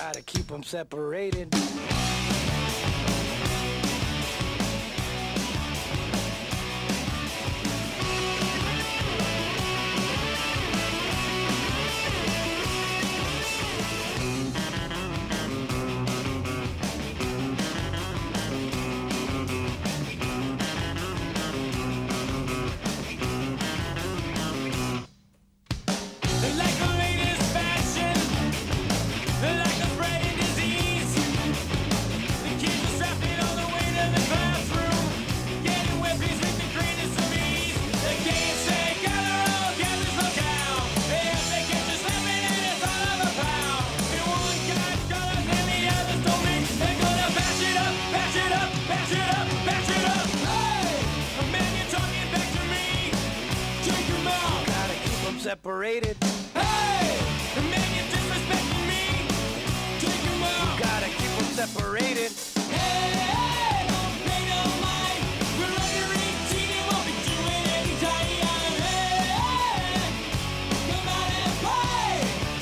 Gotta keep them separated. Separated. Hey! The man, you're disrespecting me. Take him out. You gotta keep them separated. Hey! Don't pay no mind. We're under 18 and won't be doing any time. Hey! Come out and play!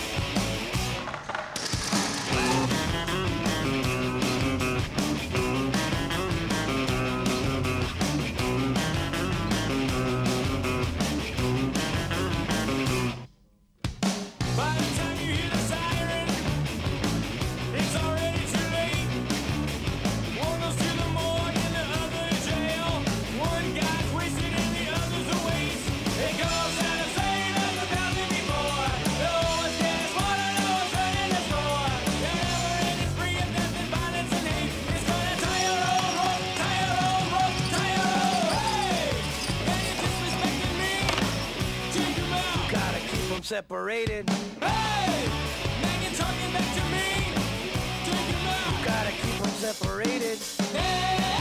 By the time you hear the siren, it's already too late. One goes to the morgue and the other to jail. One guy's wasted and the other's a waste. It goes out of saying of 1,000 before. No one's getting smarter, no one's running this floor. The never-ending spree of death and violence and hate. It's gonna tie your old rope, tie your old rope, tie your old. Hey! Man, you're disrespecting me. Take him out. Gotta keep them separated. Hey! Man, you're talking back to me. Take him out. Gotta keep them separated. Hey!